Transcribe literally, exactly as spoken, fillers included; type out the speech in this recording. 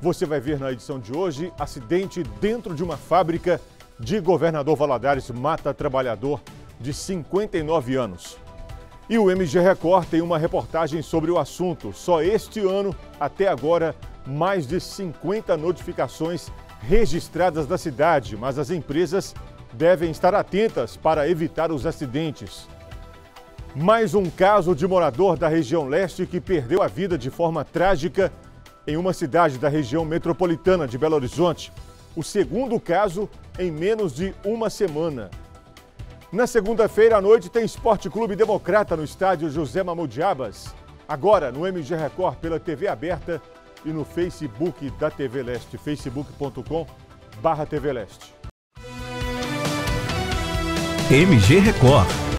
Você vai ver na edição de hoje, acidente dentro de uma fábrica de Governador Valadares mata trabalhador de cinquenta e nove anos. E o M G Record tem uma reportagem sobre o assunto. Só este ano, até agora, mais de cinquenta notificações registradas da cidade, mas as empresas devem estar atentas para evitar os acidentes. Mais um caso de morador da região leste que perdeu a vida de forma trágica em uma cidade da região metropolitana de Belo Horizonte. O segundo caso em menos de uma semana. Na segunda-feira à noite tem Esporte Clube Democrata no estádio José Mamudiabas. Agora no M G Record pela T V aberta e no Facebook da T V Leste, facebook ponto com barra T V Leste. M G Record.